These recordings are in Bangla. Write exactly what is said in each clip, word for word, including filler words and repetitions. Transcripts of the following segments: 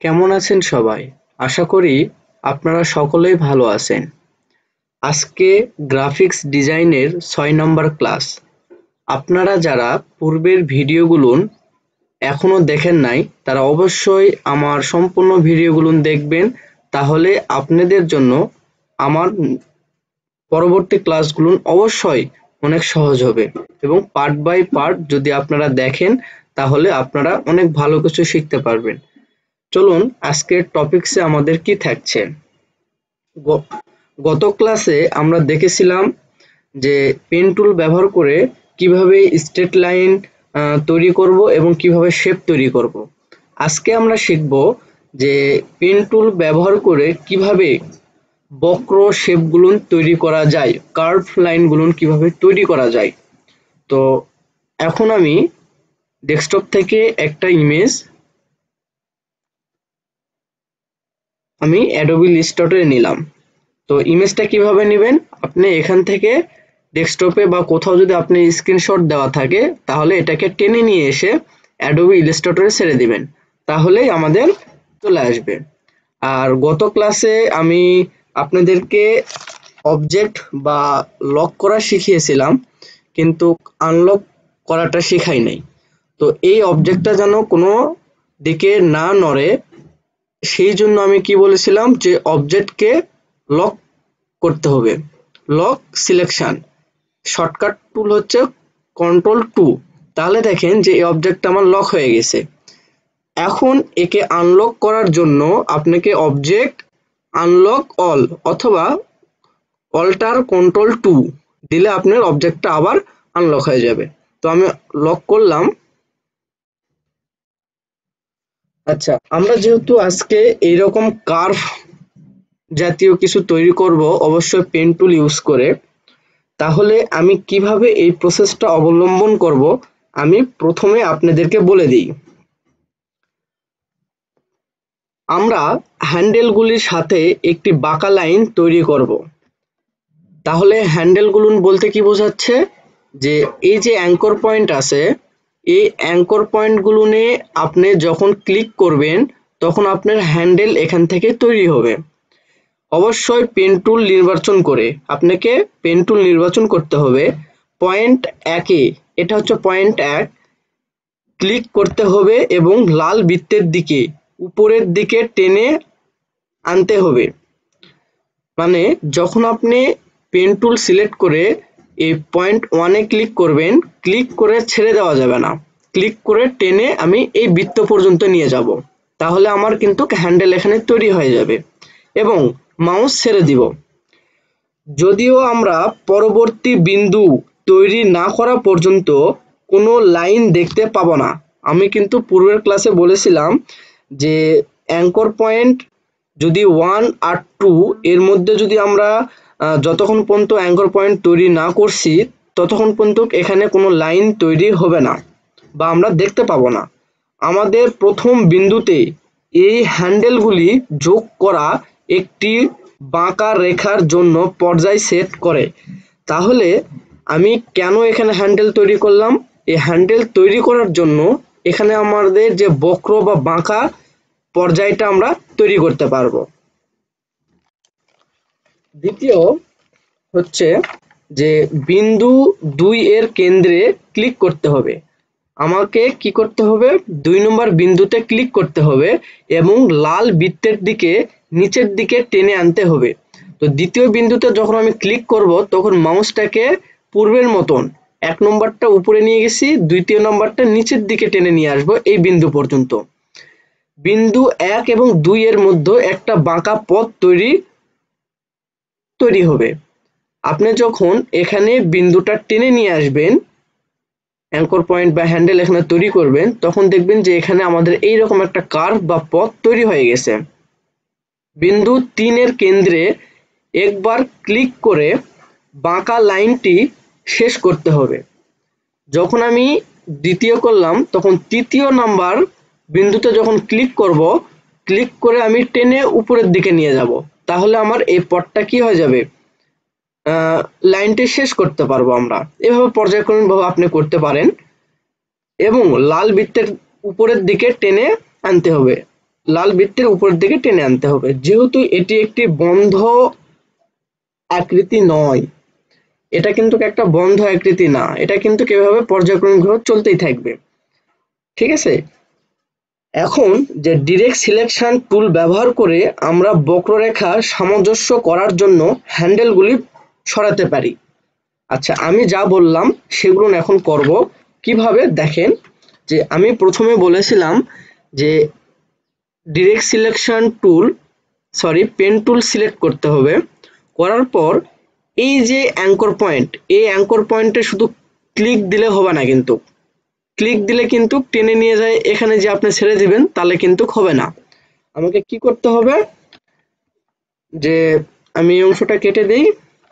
কেমন আছেন সবাই? আশা করি আপনারা সকলেই ভালো আছেন। আজকে গ্রাফিক্স ডিজাইনের ছয় নম্বর ক্লাস। আপনারা যারা পূর্বের ভিডিওগুলো এখনো দেখেন নাই তারা অবশ্যই আমার সম্পূর্ণ ভিডিওগুলো দেখবেন, তাহলে আপনাদের জন্য আমার পরবর্তী ক্লাসগুলো অবশ্যই অনেক সহজ হবে এবং পার্ট বাই পার্ট যদি আপনারা দেখেন তাহলে আপনারা অনেক ভালো কিছু শিখতে পারবেন। চলুন আজকের টপিকসে আমাদের কি থাকছে। গত ক্লাসে আমরা দেখেছিলাম যে পেন টুল ব্যবহার করে কিভাবে স্ট্রেট লাইন তৈরি করব এবং কিভাবে শেপ তৈরি করব। আজকে আমরা শিখব যে পেন টুল ব্যবহার করে কিভাবে বক্র শেপগুলো তৈরি করা যায়, কার্ভ লাইনগুলো কিভাবে তৈরি করা যায়। তো এখন আমি ডেস্কটপ থেকে একটা ইমেজ আমি অ্যাডোবি ইলাস্ট্রেটরে নিলাম। তো ইমেজটা কিভাবে নেবেন, আপনি এখান থেকে ডেস্কটপে বা কোথাও যদি আপনি স্ক্রিনশট দেওয়া থাকে তাহলে এটাকে টেনে নিয়ে এসে অ্যাডোবি ইলাস্ট্রেটরে ছেড়ে দিবেন, তাহলেই আমাদের চলে আসবে। আর গত ক্লাসে আমি আপনাদেরকে অবজেক্ট বা লক করা শিখিয়েছিলাম, কিন্তু আনলক করাটা শেখাই নাই। তো এই অবজেক্টটা যেন কোনো দিকে না নড়ে সেই জন্য আমি কি বলেছিলাম যে অবজেক্টকে লক করতে হবে। লক সিলেকশন শর্টকাট টুল হচ্ছে কন্ট্রোল টু। তাহলে দেখেন যে এই অবজেক্টটা আমার লক হয়ে গেছে। এখন একে আনলক করার জন্য আপনাকে অবজেক্ট আনলক অল অথবা অল্টার কন্ট্রোল টু দিলে আপনার অবজেক্টটা আবার আনলক হয়ে যাবে। তো আমি লক করলাম। আচ্ছা, আমরা যেহেতু আজকে এইরকম কার্ভ জাতীয় কিছু তৈরি করব অবশ্যই পেন টুল ইউজ করে, তাহলে আমি কিভাবে এই প্রসেসটা অবলম্বন করব আমি প্রথমে আপনাদেরকে বলে দিই। আমরা হ্যান্ডেলগুলির সাথে একটি বাঁকা লাইন তৈরি করব। তাহলে হ্যান্ডেলগুলো বলতে কি বোঝাচ্ছে, যে এই যে অ্যাঙ্কর পয়েন্ট আছে, এই অ্যাঙ্কর পয়েন্টগুলো নিয়ে আপনি যখন ক্লিক করবেন তখন আপনার হ্যান্ডেল এখান থেকে তৈরি হবে। অবশ্যই পেন টুল নির্বাচন করে আপনাকে পেন টুল নির্বাচন করতে হবে। পয়েন্ট একে, এটা হচ্ছে পয়েন্ট এক, ক্লিক করতে হবে এবং লাল বৃত্তের দিকে উপরের দিকে টেনে আনতে হবে। মানে যখন আপনি পেন টুল সিলেক্ট করে এই পয়েন্ট ওয়ানে ক্লিক করবেন, ক্লিক করে ছেড়ে দেওয়া যাবে না, ক্লিক করে টেনে আমি এই বৃত্ত পর্যন্ত নিয়ে যাব, তাহলে আমার কিন্তু হ্যান্ডেল এখানে তৈরি হয়ে যাবে। এবং মাউস ছেড়ে দিব। যদিও আমরা পরবর্তী বিন্দু তৈরি না করা পর্যন্ত কোনো লাইন দেখতে পাবো না। আমি কিন্তু পূর্বের ক্লাসে বলেছিলাম যে অ্যাঙ্কর পয়েন্ট যদি ওয়ান আর টু এর মধ্যে যদি আমরা যতক্ষণ পর্যন্ত অ্যাঙ্কর পয়েন্ট তৈরি না করছি ততক্ষণ পর্যন্ত এখানে কোনো লাইন তৈরি হবে না বা আমরা দেখতে পাবো না। আমাদের প্রথম বিন্দুতে এই হ্যান্ডেলগুলি যোগ করা একটি বাঁকা রেখার জন্য পর্যায় সেট করে। তাহলে আমি কেন এখানে হ্যান্ডেল তৈরি করলাম, এই হ্যান্ডেল তৈরি করার জন্য এখানে আমাদের যে বক্র বা বাঁকা পর্যায়টা আমরা তৈরি করতে পারবো। দ্বিতীয় হচ্ছে যে বিন্দু দুই এর কেন্দ্রে ক্লিক করতে হবে। আমাকে কি করতে হবে, দুই নম্বর বিন্দুতে ক্লিক করতে হবে এবং লাল বৃত্তের দিকে নিচের দিকে টেনে আনতে হবে। তো দ্বিতীয় বিন্দুতে যখন আমি ক্লিক করব তখন মাউসটাকে পূর্বের মতন এক নম্বরটা উপরে নিয়ে গেছি, দ্বিতীয় নম্বরটা নিচের দিকে টেনে নিয়ে আসবো এই বিন্দু পর্যন্ত। বিন্দু এক এবং দুই এর মধ্যে একটা বাঁকা পথ তৈরি তৈরি হবে। আপনি যখন এখানে বিন্দুটা টেনে নিয়ে আসবেন, অ্যাঙ্কর পয়েন্ট বা হ্যান্ডেল এখানে তৈরি করবেন, তখন দেখবেন যে এখানে আমাদের এইরকম একটা কার্ভ বা পথ তৈরি হয়ে গেছে। বিন্দু তিনের কেন্দ্রে একবার ক্লিক করে বাঁকা লাইনটি শেষ করতে হবে। যখন আমি দ্বিতীয় করলাম তখন তৃতীয় নাম্বার বিন্দুতে যখন ক্লিক করব, ক্লিক করে আমি টেনে উপরের দিকে নিয়ে যাব, তাহলে আমার এই পথটা কি হয়ে যাবে, লাইনটি শেষ করতে পারবো আমরা। এভাবে পর্যায়ক্রমিকভাবে আপনি করতে পারেন এবং লাল বৃত্তের উপরের দিকে টেনে আনতে হবে। লাল বৃত্তের উপরের দিকে টেনে আনতে হবে। যেহেতু এটি একটি বন্ধ আকৃতি নয়, এটা কিন্তু একটা বন্ধ আকৃতি না, এটা কিন্তু কিভাবে পর্যায়ক্রমিকভাবে চলতেই থাকবে। ঠিক আছে, এখন যে ডিরেক্ট সিলেকশন টুল ব্যবহার করে আমরা বক্ররেখা সামঞ্জস্য করার জন্য হ্যান্ডেলগুলি সরাতে পারি। আচ্ছা, আমি যা বললাম সেগুলো এখন করব কিভাবে দেখেন। যে আমি প্রথমে বলেছিলাম যে direct selection tool sorry pen tool select করতে হবে। করার পর এই যে অ্যাঙ্কর পয়েন্ট, এই অ্যাঙ্কর পয়েন্টে শুধু ক্লিক দিলে হবে না, কিন্তু ক্লিক দিলে কিন্তু টেনে নিয়ে যায় এখানে, যে আপনি ছেড়ে দিবেন তাহলে কিন্তু হবে না। আমাকে কি করতে হবে, যে আমি এই অংশটা কেটে দেই,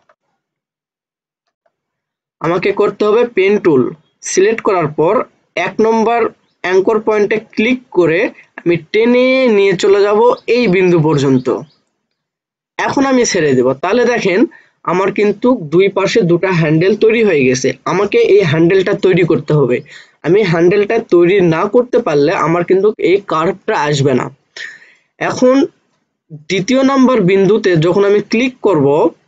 আমাকে করতে হবে পেন টুল সিলেক্ট করার পর এক নম্বর অ্যাঙ্কর পয়েন্টে ক্লিক করে আমি টেনে নিয়ে চলে যাব এই বিন্দু পর্যন্ত। এখন আমি ছেড়ে দেব, তাহলে দেখেন আমার কিন্তু দুই পাশে দুটা হ্যান্ডেল তৈরি হয়ে গেছে। আমাকে এই হ্যান্ডেলটা তৈরি করতে হবে। আমি হ্যান্ডেলটা তৈরি না করতে পারলে আমার কিন্তু এই কার্ভটা আসবে না। এখন দ্বিতীয় নাম্বার বিন্দুতে যখন আমি ক্লিক করব,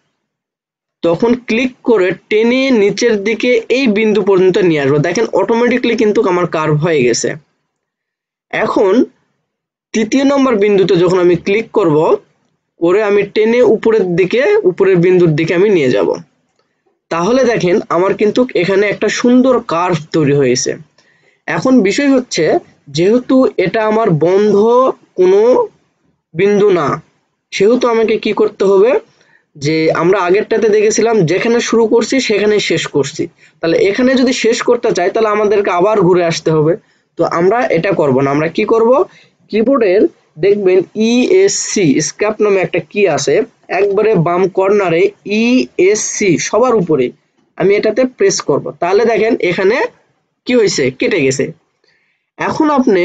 তখন ক্লিক করে টেনে নিচের দিকে এই বিন্দু পর্যন্ত নিয়ে আসবো। দেখেন অটোমেটিকলি কিন্তু আমার কার্ভ হয়ে গেছে। এখন তৃতীয় নম্বর বিন্দুতে যখন আমি ক্লিক করব, করে আমি টেনে উপরের দিকে উপরের বিন্দুর দিকে আমি নিয়ে যাব, তাহলে দেখেন আমার কিন্তু এখানে একটা সুন্দর কার্ভ তৈরি হয়েছে। এখন বিষয় হচ্ছে, যেহেতু এটা আমার বন্ধ কোনো বিন্দু না, সেহেতু আমাকে কি করতে হবে, যে আমরা আগেরটাতে দেখেছিলাম যেখানে শুরু করছি সেখানে শেষ করছি, তাহলে এখানে যদি শেষ করতে চাই তাহলে আমাদেরকে আবার ঘুরে আসতে হবে। তো আমরা এটা করব না, আমরা কি করব, কিবোর্ডের দেখবেন ইএসসি স্কেপ নামে একটা কি আছে, একবারে বাম কর্নারে ইএসসি সবার উপরে আমি এটাতে প্রেস করব, তাহলে দেখেন এখানে কি হয়েছে, কেটে গেছে। এখন আপনি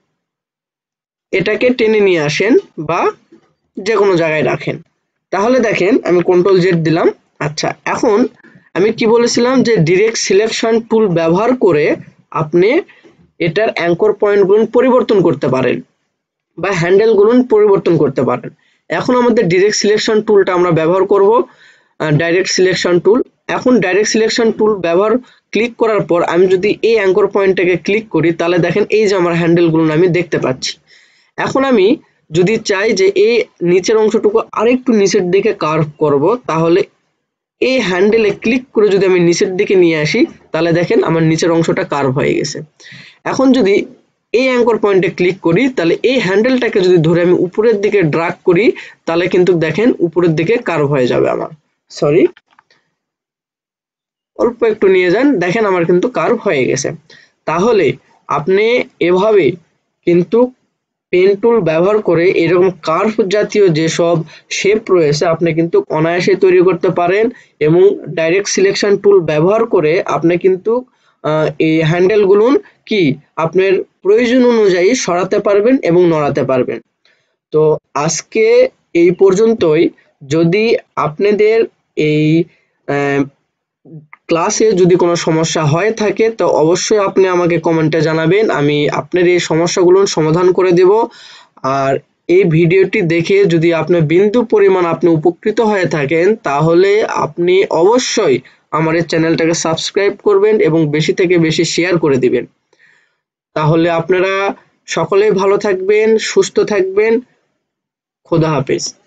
এটাকে টেনে নিয়ে আসেন বা যে কোনো জায়গায় রাখেন, তাহলে দেখেন আমি কন্ট্রোল জেড দিলাম। আচ্ছা, এখন আমি কি বলেছিলাম, যে ডিরেক্ট সিলেকশন টুল ব্যবহার করে আপনি এটার অ্যাঙ্কর পয়েন্টগুলো পরিবর্তন করতে পারেন বা হ্যান্ডেলগুলো পরিবর্তন করতে পারেন। এখন আমাদের ডিরেক্ট সিলেকশন টুলটা আমরা ব্যবহার করব, ডাইরেক্ট সিলেকশন টুল। এখন ডাইরেক্ট সিলেকশন টুল ব্যবহার ক্লিক করার পর আমি যদি এই অ্যাঙ্কর পয়েন্টটাকে ক্লিক করি, তাহলে দেখেন এই যে আমার হ্যান্ডেলগুলো আমি দেখতে পাচ্ছি। এখন আমি যদি চাই যে এই নিচের অংশটুকু আরেকটু নিচের দিকে কার্ভ করব, তাহলে এই হ্যান্ডেলে ক্লিক করে যদি আমি নিচের দিকে নিয়ে আসি, তাহলে দেখেন আমার নিচের অংশটা কার্ভ হয়ে গেছে। এখন যদি এই অ্যাঙ্কর পয়েন্টে ক্লিক করি, তাহলে এই হ্যান্ডেলটাকে যদি ধরে আমি উপরের দিকে ড্রাগ করি, তাহলে কিন্তু দেখেন উপরের দিকে কার্ভ হয়ে যাবে আমার। সরি, অল্প একটু নিয়ে যান, দেখেন আমার কিন্তু কার্ভ হয়ে গেছে। তাহলে আপনি এভাবে কিন্তু পেন টুল ব্যবহার করে এরকম কার্ভ জাতীয় যেসব শেপ রয়েছে আপনি কিন্তু অনায়াসে তৈরি করতে পারেন, এবং ডাইরেক্ট সিলেকশন টুল ব্যবহার করে আপনি কিন্তু এই হ্যান্ডেলগুলো কি আপনার প্রয়োজন অনুযায়ী সরাতে পারবেন এবং নড়াতে পারবেন। তো আজকে এই পর্যন্তই। যদি আপনাদের এই ক্লাসে যদি কোনো সমস্যা হয়ে থাকে তো অবশ্যই আপনি আমাকে কমেন্টে জানাবেন, আমি আপনার এই সমস্যাগুলো সমাধান করে দেব। আর এই ভিডিওটি দেখে যদি আপনি বিন্দু পরিমাণ আপনি উপকৃত হয়ে থাকেন, তাহলে আপনি অবশ্যই আমার এই চ্যানেলটাকে সাবস্ক্রাইব করবেন এবং বেশি থেকে বেশি শেয়ার করে দিবেন। তাহলে আপনারা সকলেই ভালো থাকবেন, সুস্থ থাকবেন। খোদা হাফেজ।